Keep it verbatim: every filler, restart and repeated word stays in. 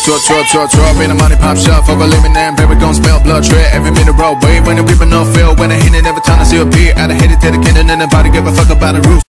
Tour, tour, tour, tour, in a money pop shop, over living and baby gon' smell blood tread every minute road. Wait when the people no feel, when I hit it every time I see a beat, I hit it to the kid and then the body give a fuck about the roof.